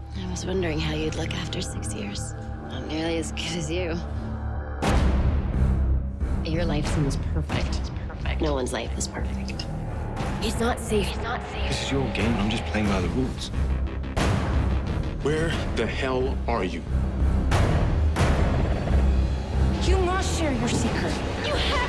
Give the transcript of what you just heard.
I was wondering how you'd look after 6 years. Not nearly as good as you. Your life seems perfect. It's perfect. No one's life is perfect. He's not safe. He's not safe. This is your game, and I'm just playing by the rules. Where the hell are you? You must share your secret. You have